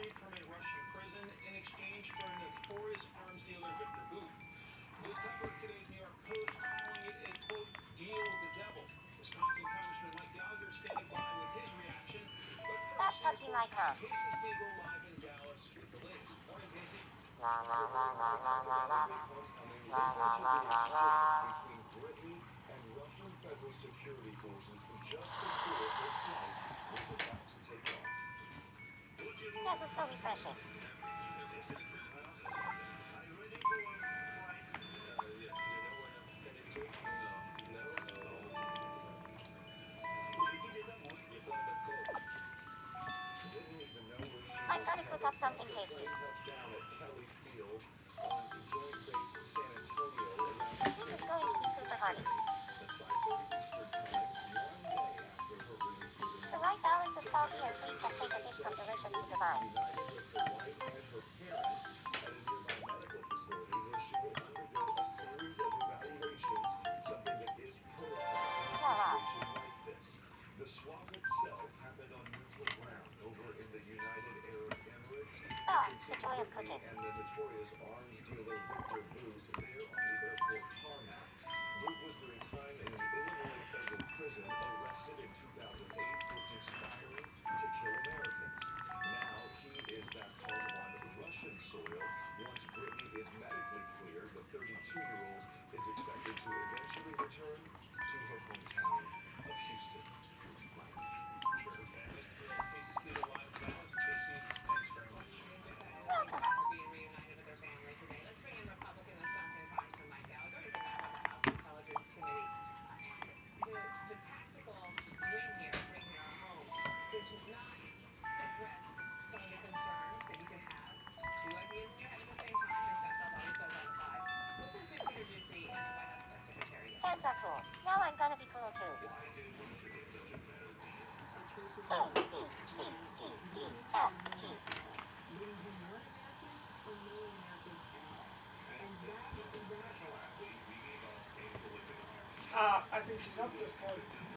freed from a Russian prison in exchange for notorious arms dealer Victor Booth. We'll cover today's New York Post, calling it a, quote, deal with the devil. Wisconsin Congressman Mike Gallagher standing by with his reaction. But Stop first, News touching my cup. correspondent Casey Stiegel live in Dallas with the latest. Morning, Casey. La la la la la la la la la la la la. Between Brittany and Russian federal security forces just before her flight was about to take off. That was so refreshing. I'm gonna cook up something tasty. This is going to be super hearty. The right balance of salty and sweet can take a dish from delicious to divine. Voila. The swap itself happened on neutral ground over in the United Arab Emirates. Ah, the joy of cooking. And the notorious arms dealer Victor Booth there on the airport tarmac. Booth was doing time in an Illinois federal prison, arrested in 2008 for conspiring to kill Americans. Now he is back home on Russian soil. Once Brittany is medically cleared, the 32-year-old is expected to eventually return to her hometown of Houston. Casey Stiegel live in Dallas. Casey, thanks very much. Welcome. Being reunited with their family today. Let's bring in Republican Wisconsin Congressman Mike Gallagher. He's a member of the House Intelligence Committee. And the tactical win here, bringing her home, does not address some of the concerns that you can have. Two ideas in your head at the same time, as Beth always says on the 5. Listen to Peter Doocy and the White House press secretary. Fans are cool. Now I'm gonna be cool too. A, B, C, D, E, F, G. I think she's up this time.